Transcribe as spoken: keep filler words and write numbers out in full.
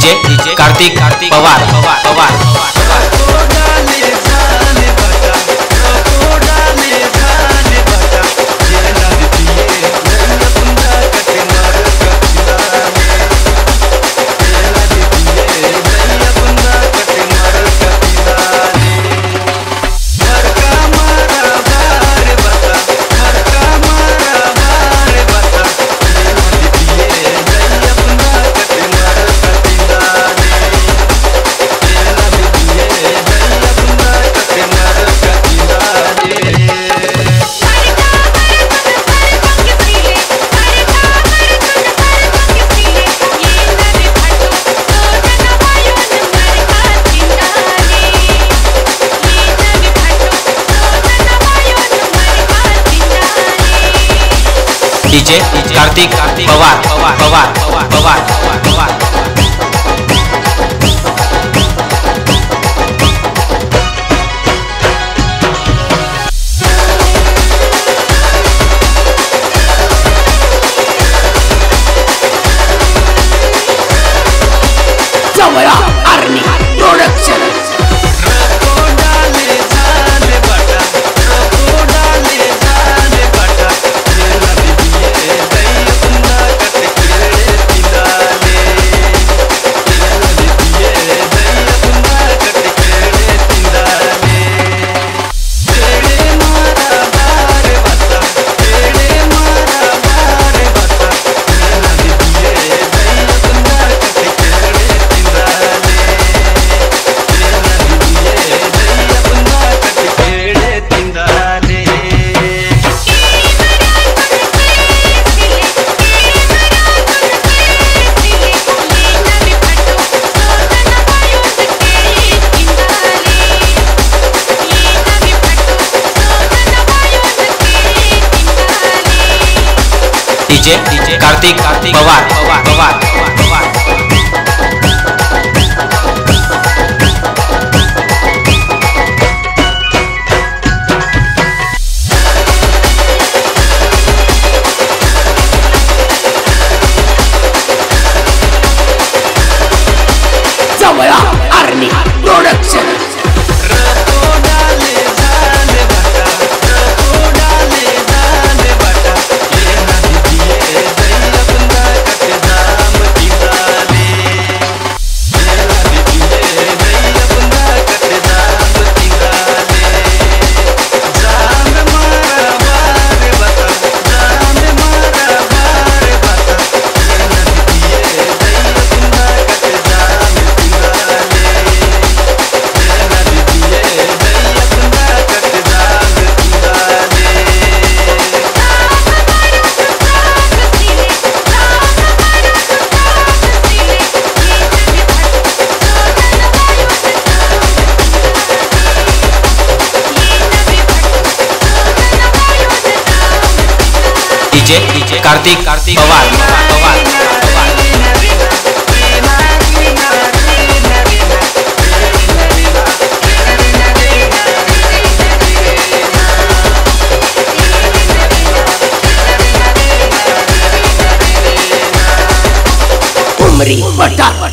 DJ DJ Kartik Kartik Pawar Pawar Pawar DJ Kartik Kartik Pawar Pawar Pawar Pawar Pawar Pawar Pawar जवया army production DJ DJ Kartik Kartik Pawar Pawar Pawar Pawar Pawar जवया army production DJ DJ Kartik Kartik Pawar Pawar Pawar Pawar Umri बटा